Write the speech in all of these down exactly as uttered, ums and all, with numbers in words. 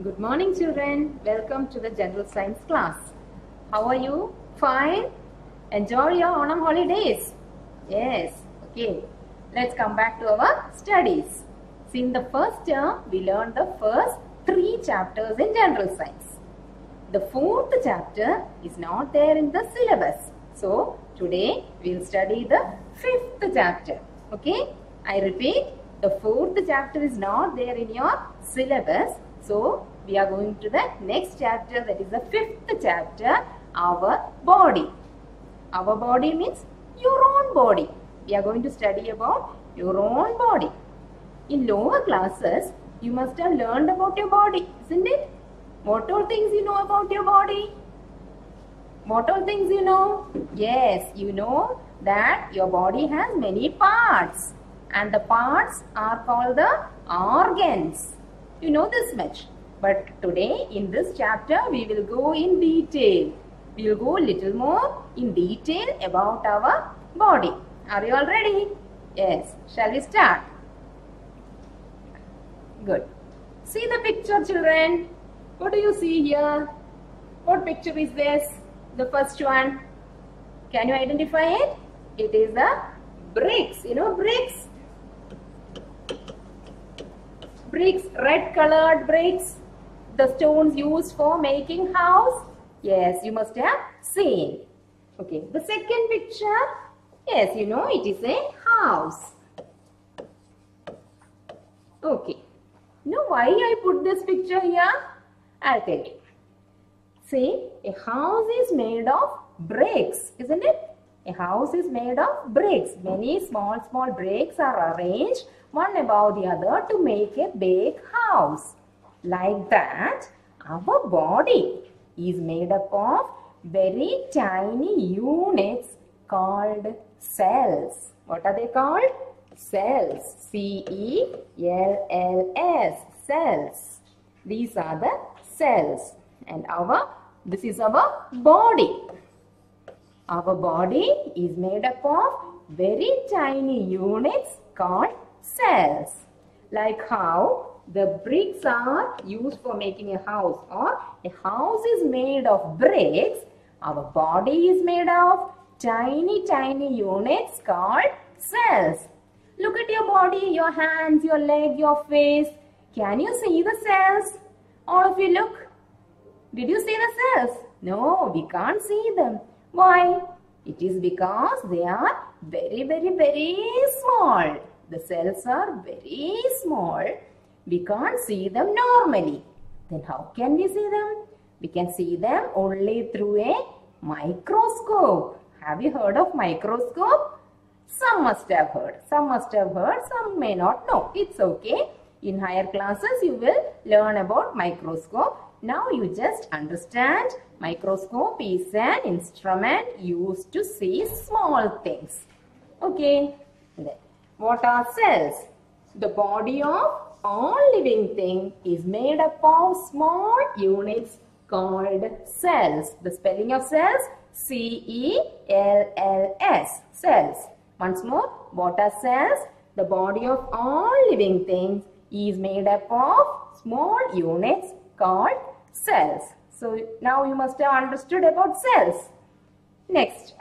Good morning, children. Welcome to the General Science class. How are you? Fine? Enjoy your Onam holidays? Yes. Okay. Let's come back to our studies. See, in the first term, we learned the first three chapters in General Science. The fourth chapter is not there in the syllabus. So, today we will study the fifth chapter. Okay? I repeat, the fourth chapter is not there in your syllabus. So, we are going to the next chapter, that is the fifth chapter, our body. Our body means your own body. We are going to study about your own body. In lower classes, you must have learned about your body, isn't it? What all things you know about your body? What all things you know? Yes, you know that your body has many parts. And the parts are called the organs. You know this much. But today in this chapter we will go in detail. We will go a little more in detail about our body. Are you all ready? Yes. Shall we start? Good. See the picture, children. What do you see here? What picture is this? The first one. Can you identify it? It is the bricks. You know bricks? Bricks, red colored bricks. The stones used for making house. Yes, you must have seen. Okay, the second picture. Yes, you know it is a house. Okay. You know why I put this picture here? I'll tell you. See, a house is made of bricks, isn't it? A house is made of bricks. Many small, small bricks are arranged one above the other to make a big house. Like that, our body is made up of very tiny units called cells. What are they called? Cells. C E L L S. Cells. These are the cells. And our, this is our body. Our body is made up of very tiny units called cells. Like how the bricks are used for making a house, or a house is made of bricks, our body is made of tiny, tiny units called cells. Look at your body, your hands, your leg, your face. Can you see the cells? All of you look. Did you see the cells? No, we can't see them. Why? It is because they are very, very, very small. The cells are very small. We can't see them normally. Then how can we see them? We can see them only through a microscope. Have you heard of microscope? Some must have heard. Some must have heard. Some may not know. It's okay. In higher classes you will learn about microscope. Now you just understand microscope is an instrument used to see small things. Okay. Then, what are cells? The body of all living thing is made up of small units called cells. The spelling of cells, C E L L S, cells. Once more, what are cells? The body of all living things is made up of small units called cells. So now you must have understood about cells. Next.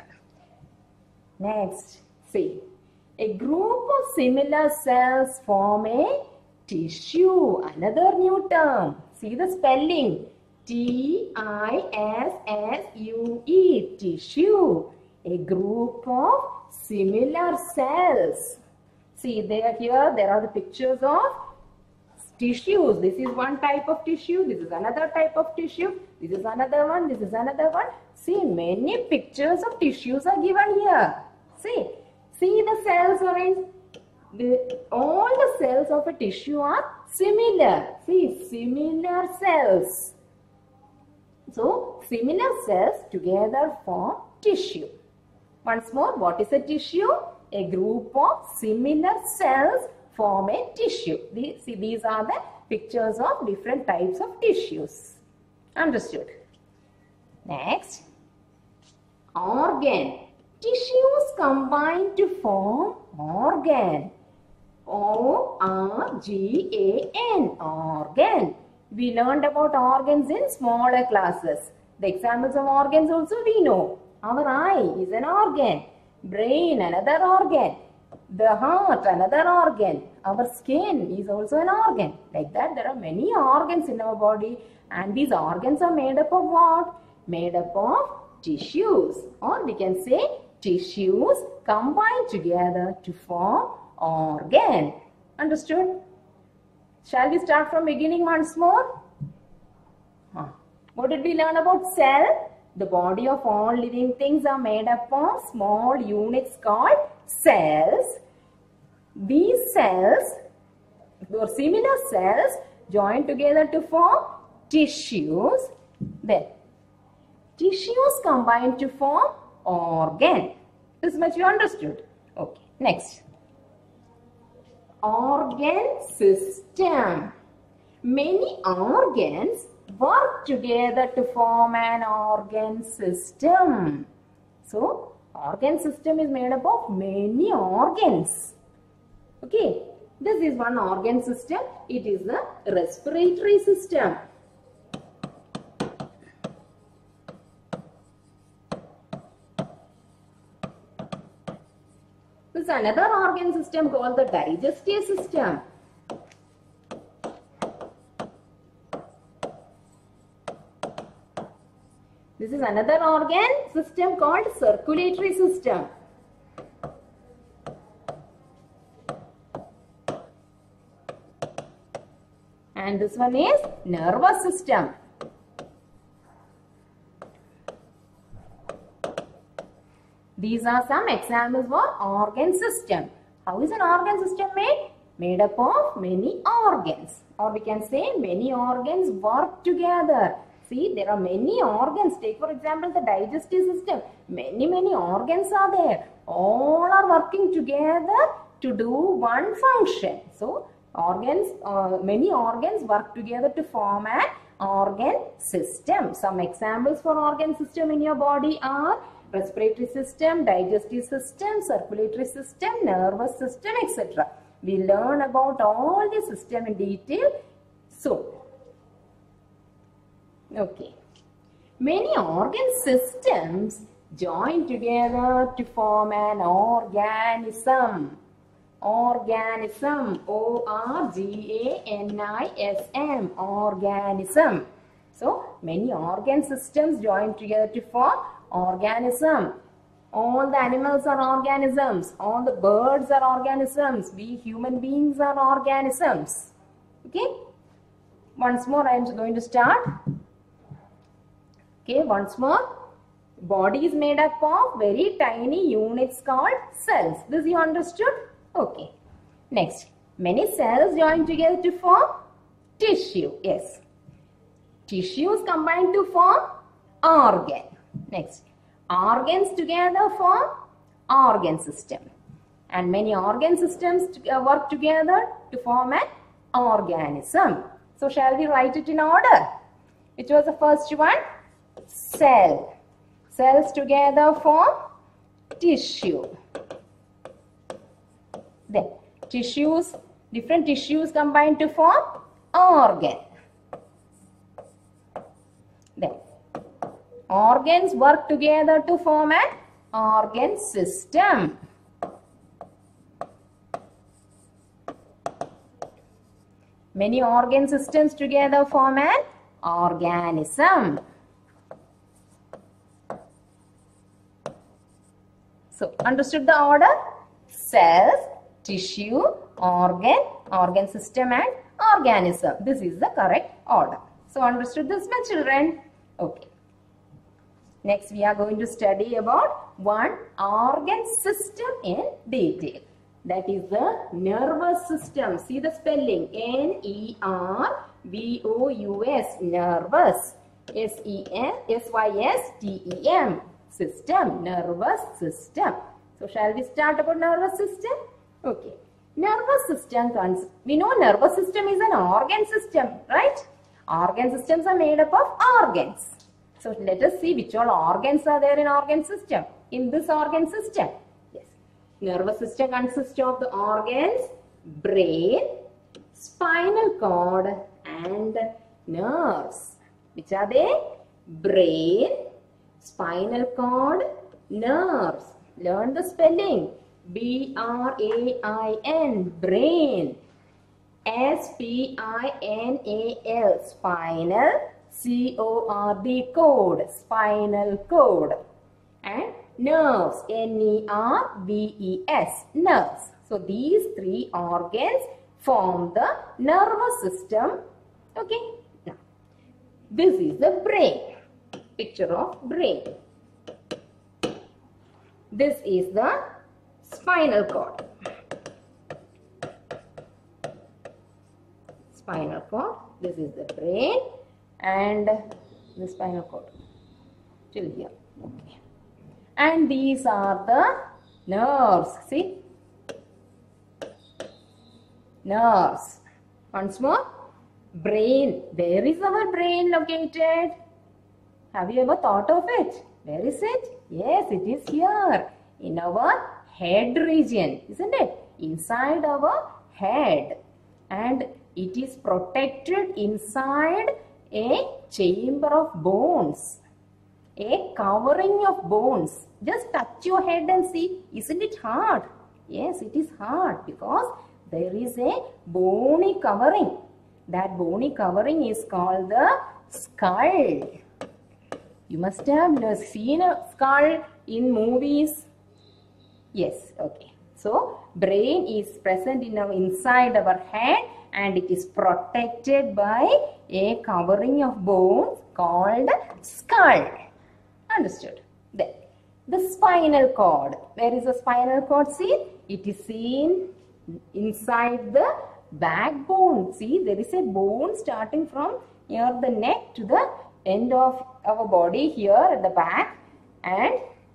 Next, see. A group of similar cells form a tissue. Another new term. See the spelling. T I S S U E. Tissue. A group of similar cells. See there here there are the pictures of tissues. This is one type of tissue. This is another type of tissue. This is another one. This is another one. See, many pictures of tissues are given here. See. See the cells arranged. The, all the cells of a tissue are similar. See, similar cells. So, similar cells together form tissue. Once more, what is a tissue? A group of similar cells form a tissue. These, see, these are the pictures of different types of tissues. Understood? Next, organ. Tissues combine to form organ. O R G A N. Organ. We learned about organs in smaller classes. The examples of organs also we know. Our eye is an organ. Brain, another organ. The heart, another organ. Our skin is also an organ. Like that, there are many organs in our body, and these organs are made up of what? Made up of tissues, or we can say tissues combined together to form organ. Understood? Shall we start from beginning once more? Huh. What did we learn about cell? The body of all living things are made up of small units called cells. These cells, or similar cells, join together to form tissues. Then, tissues combine to form organ. This much you understood. Okay, next. Organ system. Many organs work together to form an organ system. So, organ system is made up of many organs. Okay, this is one organ system. It is the respiratory system. This is another organ system called the digestive system. This is another organ system called circulatory system. And this one is nervous system. These are some examples for organ system. How is an organ system made? Made up of many organs. Or we can say many organs work together. See, there are many organs. Take for example the digestive system. Many, many organs are there. All are working together to do one function. So, organs, uh, many organs work together to form an organ system. Some examples for organ system in your body are respiratory system, digestive system, circulatory system, nervous system, et cetera. We learn about all the system in detail. So, okay. Many organ systems join together to form an organism. Organism. O R G A N I S M. Organism. So, many organ systems join together to form organism. All the animals are organisms. All the birds are organisms. We human beings are organisms. Okay. Once more I am going to start. Okay, once more. Body is made up of very tiny units called cells. This you understood? Okay. Next. Many cells join together to form tissue. Yes. Tissues combine to form organ. Next. Organs together form organ system. And many organ systems to, uh, work together to form an organism. So, shall we write it in order? Which was the first one? Cell. Cells together form tissue. Then, tissues, different tissues combine to form organ. Then, organs work together to form an organ system. Many organ systems together form an organism. So, understood the order? Cells, tissue, organ, organ system and organism. This is the correct order. So, understood this, my children? Okay. Next, we are going to study about one organ system in detail. That is the nervous system. See the spelling. N E R V O U S. Nervous. S E N S Y S T E M. System. Nervous system. So, shall we start about nervous system? Okay. Nervous system, we know nervous system is an organ system, right? Organ systems are made up of organs. So, let us see which all organs are there in organ system. In this organ system, yes. Nervous system consists of the organs brain, spinal cord and nerves. Which are they? Brain, spinal cord, nerves. Learn the spelling. B R A I N, brain. S P I N A L, spinal. C O R D, cord, spinal cord. And nerves, N E R V E S, nerves. So these three organs form the nervous system. Okay. Now, this is the brain. Picture of brain. This is the spinal cord. Spinal cord. This is the brain and the spinal cord till here. Okay. And these are the nerves. See? Nerves. Once more. Brain. Where is our brain located? Have you ever thought of it? Where is it? Yes, it is here. In our head region. Isn't it? Inside our head. And it is protected inside a chamber of bones. A covering of bones. Just touch your head and see. Isn't it hard? Yes, it is hard because there is a bony covering. That bony covering is called the skull. You must have seen a skull in movies. Yes, okay. So, brain is present in our, inside our head and it is protected by a covering of bones called skull. Understood? Then, the spinal cord. Where is the spinal cord seen? It is seen inside the backbone. See, there is a bone starting from near the neck to the end of our body here at the back, and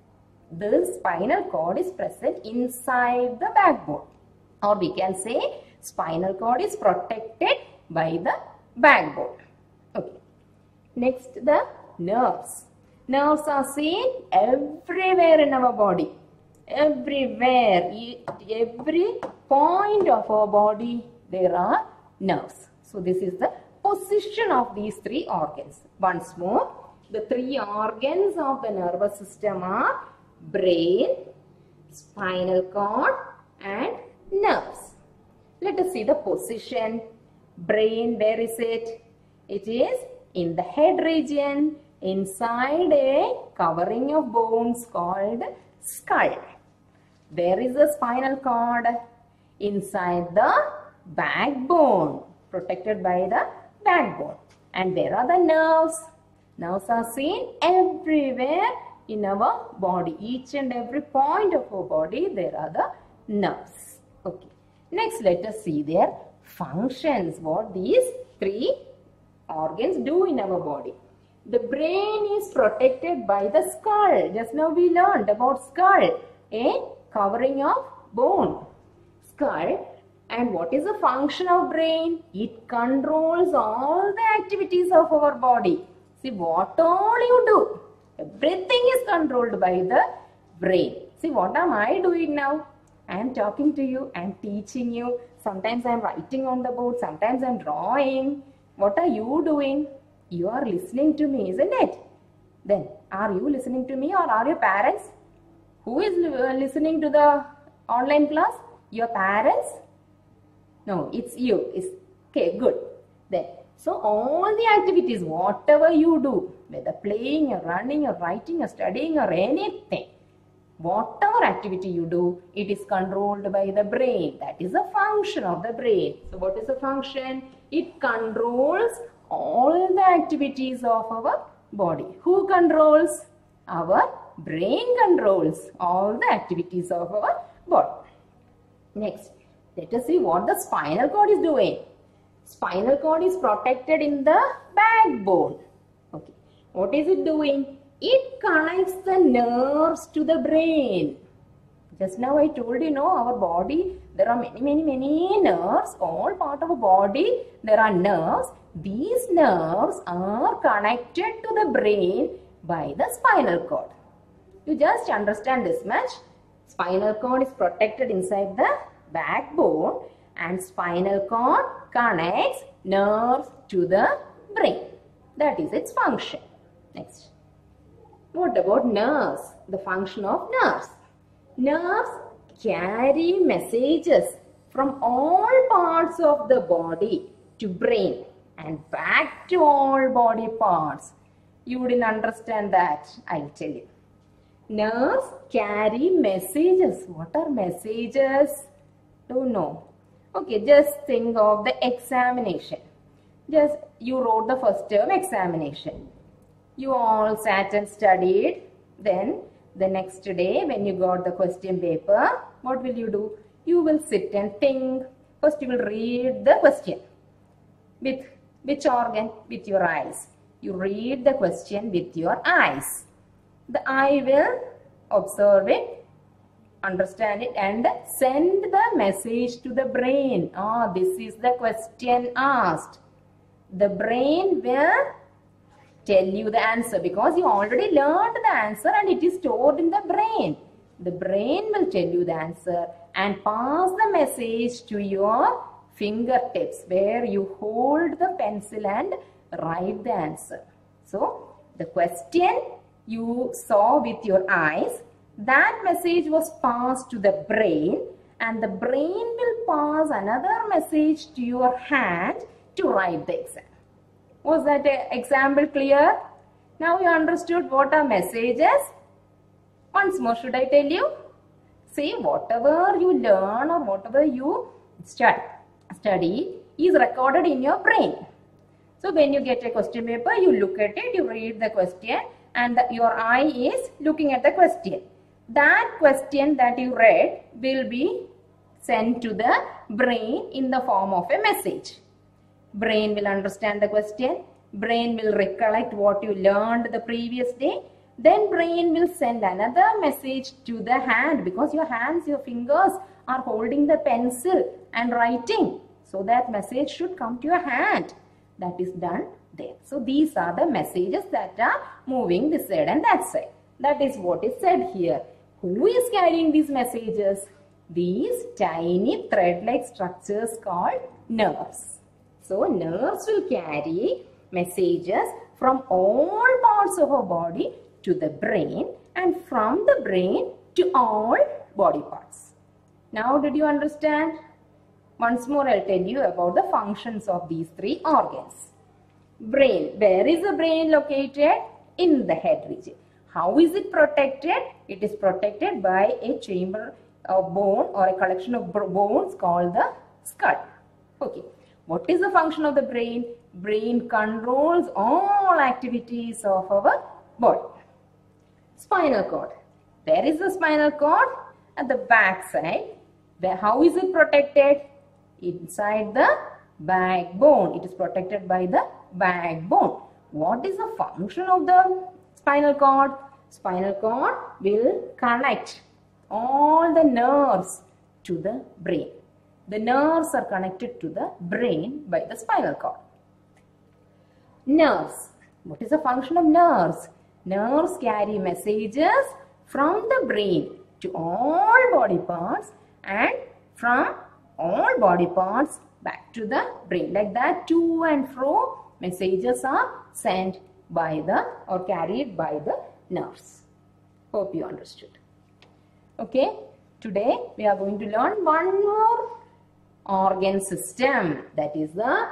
the spinal cord is present inside the backbone. Or we can say spinal cord is protected by the backbone. Okay. Next, the nerves. Nerves are seen everywhere in our body. Everywhere, every point of our body, there are nerves. So, this is the position of these three organs. Once more, the three organs of the nervous system are brain, spinal cord and nerves. Let us see the position. Brain, where is it? It is in the head region, inside a covering of bones called skull. Where is the spinal cord? Inside the backbone, protected by the backbone. And where are the nerves? Nerves are seen everywhere in our body. Each and every point of our body, there are the nerves. Okay. Next, let us see their functions. What these three organs do in our body. The brain is protected by the skull. Just now we learned about skull, a covering of bone. Skull. And what is the function of brain? It controls all the activities of our body. See, what all you do, everything is controlled by the brain. See, what am I doing now? I am talking to you, I am teaching you. Sometimes I am writing on the board, sometimes I am drawing. What are you doing? You are listening to me, isn't it? Then, are you listening to me or are your parents? Who is listening to the online class? Your parents? No, it's you. It's, okay, good. Then, so all the activities, whatever you do, whether playing or running or writing or studying or anything, whatever activity you do, it is controlled by the brain. That is a function of the brain. So what is the function? It controls all the activities of our body. Who controls? Our brain controls all the activities of our body. Next, let us see what the spinal cord is doing. Spinal cord is protected in the backbone. Okay. What is it doing? It connects the nerves to the brain. Just now I told you, know, our body, there are many, many, many nerves. All part of our body, there are nerves. These nerves are connected to the brain by the spinal cord. You just understand this much. Spinal cord is protected inside the backbone and spinal cord connects nerves to the brain. That is its function. Next. What about nerves? The function of nerves. Nerves carry messages from all parts of the body to brain and back to all body parts. You didn't understand that, I'll tell you. Nerves carry messages. What are messages? Don't know. Okay, just think of the examination. Just you wrote the first term examination. You all sat and studied. Then the next day when you got the question paper, what will you do? You will sit and think. First you will read the question. With which organ? With your eyes. You read the question with your eyes. The eye will observe it, understand it and send the message to the brain. Ah, this is the question asked. The brain will tell you the answer because you already learned the answer and it is stored in the brain. The brain will tell you the answer and pass the message to your fingertips where you hold the pencil and write the answer. So, the question you saw with your eyes, that message was passed to the brain and the brain will pass another message to your hand to write the exam. Was that example clear? Now you understood what are messages? Once more, should I tell you? See, whatever you learn or whatever you study, study is recorded in your brain. So when you get a question paper, you look at it, you read the question and the, your eye is looking at the question. That question that you read will be sent to the brain in the form of a message. Brain will understand the question. Brain will recollect what you learned the previous day. Then brain will send another message to the hand because your hands, your fingers are holding the pencil and writing. So that message should come to your hand. That is done there. So these are the messages that are moving this side and that side. That is what is said here. Who is carrying these messages? These tiny thread-like structures called nerves. So nerves will carry messages from all parts of our body to the brain and from the brain to all body parts. Now did you understand? Once more I'll tell you about the functions of these three organs. Brain. Where is the brain located? In the head region. How is it protected? It is protected by a chamber of bone or a collection of bones called the skull. Okay. What is the function of the brain? Brain controls all activities of our body. Spinal cord. Where is the spinal cord? At the back side. Where, how is it protected? Inside the backbone. It is protected by the backbone. What is the function of the spinal cord? Spinal cord will connect all the nerves to the brain. The nerves are connected to the brain by the spinal cord. Nerves. What is the function of nerves? Nerves carry messages from the brain to all body parts and from all body parts back to the brain. Like that, to and fro messages are sent by the or carried by the nerves. Hope you understood. Okay, today we are going to learn one more organ system, that is the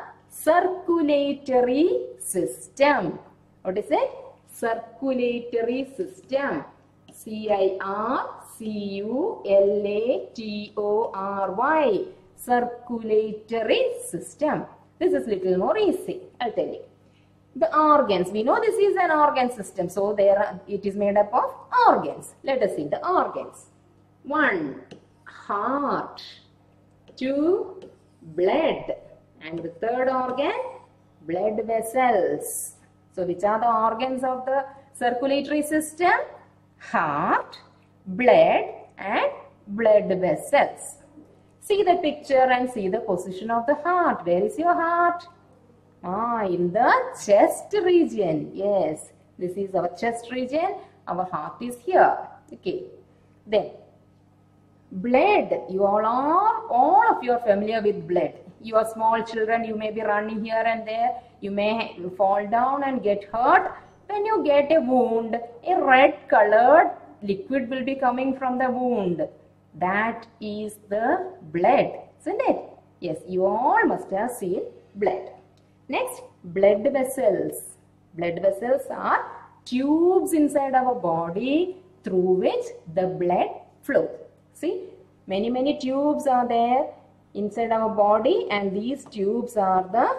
circulatory system. What is it? Circulatory system. C I R C U L A T O R Y. Circulatory system. This is little more easy. I'll tell you. The organs. We know this is an organ system. So there are, it is made up of organs. Let us see the organs. One, heart. Two, blood. And the third organ, blood vessels. So which are the organs of the circulatory system? Heart, blood and blood vessels. See the picture and see the position of the heart. Where is your heart? Ah, in the chest region. Yes, this is our chest region. Our heart is here. Okay. Then, blood. You all are, all of you are familiar with blood. You are small children, you may be running here and there. You may fall down and get hurt. When you get a wound, a red colored liquid will be coming from the wound. That is the blood, isn't it? Yes, you all must have seen blood. Next, blood vessels. Blood vessels are tubes inside our body through which the blood flows. See, many many tubes are there inside our body, and these tubes are the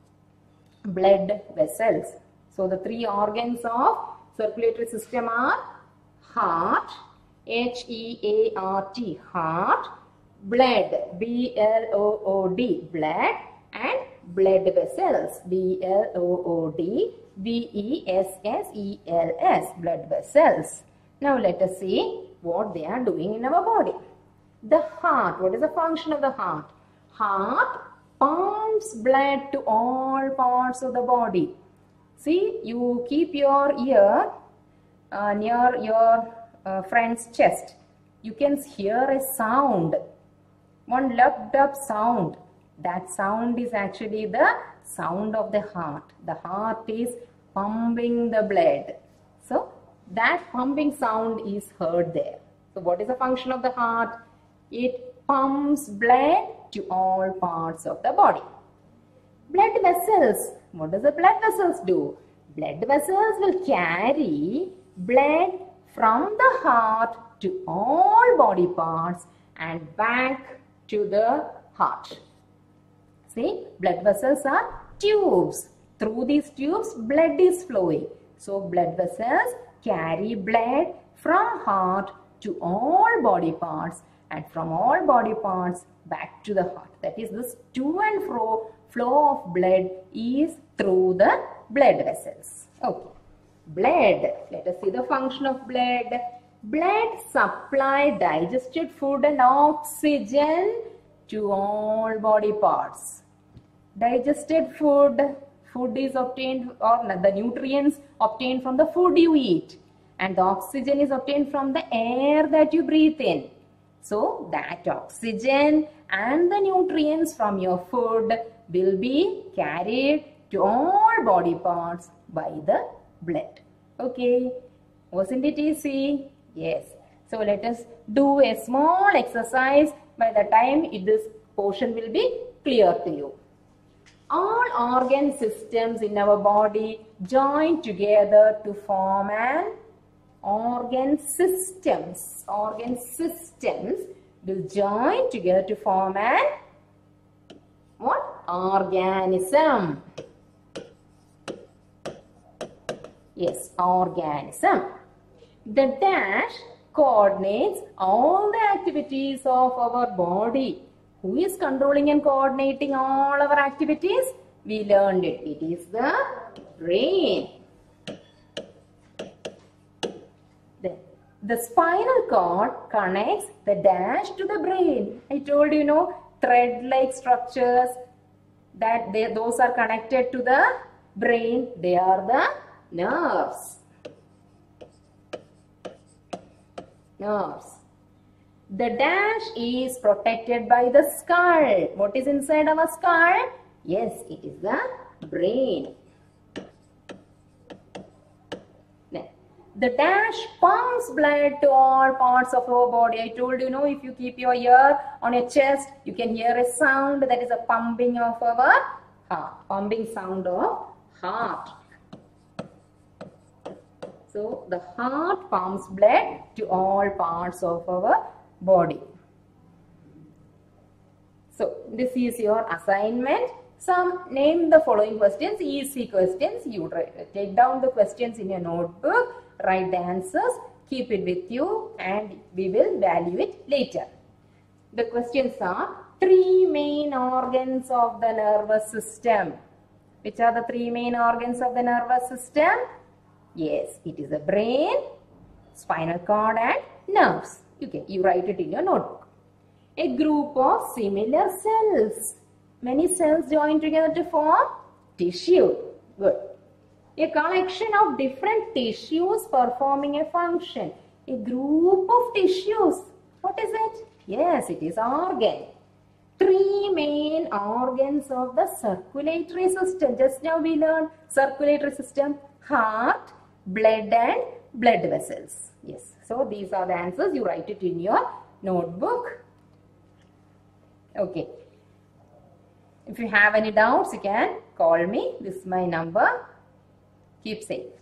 blood vessels. So the three organs of circulatory system are heart, H E A R T, heart, blood, B L O O D, blood, and blood vessels, B L O O D, V E S S E L S, blood vessels. Now let us see what they are doing in our body. The heart, what is the function of the heart? Heart pumps blood to all parts of the body. See, you keep your ear uh, near your uh, friend's chest. You can hear a sound, one loved up sound. That sound is actually the sound of the heart. The heart is pumping the blood. So, that pumping sound is heard there. So, what is the function of the heart? It pumps blood to all parts of the body. Blood vessels. What does the blood vessels do? Blood vessels will carry blood from the heart to all body parts and back to the heart. See, blood vessels are tubes. Through these tubes, blood is flowing. So, blood vessels carry blood from heart to all body parts and from all body parts back to the heart. That is, this to and fro flow of blood is through the blood vessels. Okay. Blood. Let us see the function of blood. Blood supply digested food and oxygen to all body parts. Digested food. Food is obtained, or the nutrients obtained from the food you eat. And the oxygen is obtained from the air that you breathe in. So, that oxygen and the nutrients from your food will be carried to all body parts by the blood. Okay. Wasn't it easy? Yes. So, let us do a small exercise. By the time it, this portion will be clear to you. All organ systems in our body join together to form an organ systems. Organ systems will join together to form an what? Organism. Yes, organism. The dash coordinates all the activities of our body. Who is controlling and coordinating all our activities? We learned it. It is the brain. The, the spinal cord connects the dash to the brain. I told you, know, thread-like structures that they, those are connected to the brain. They are the nerves. Nerves. The dash is protected by the skull. What is inside our skull? Yes, it is the brain. The dash pumps blood to all parts of our body. I told you, know, if you keep your ear on your chest, you can hear a sound that is a pumping of our heart. Pumping sound of heart. So, the heart pumps blood to all parts of our body. So, this is your assignment. Some name the following questions, easy questions. You take down the questions in your notebook, write the answers, keep it with you, and we will value it later. The questions are three main organs of the nervous system. Which are the three main organs of the nervous system? Yes, it is the brain, spinal cord, and nerves. Okay, you write it in your notebook. A group of similar cells. Many cells join together to form tissue. Good. A collection of different tissues performing a function. A group of tissues. What is it? Yes, it is organ. three main organs of the circulatory system. Just now we learned circulatory system, heart, blood and blood vessels. Yes. So these are the answers. You write it in your notebook. Okay. If you have any doubts, you can call me. This is my number. Keep safe.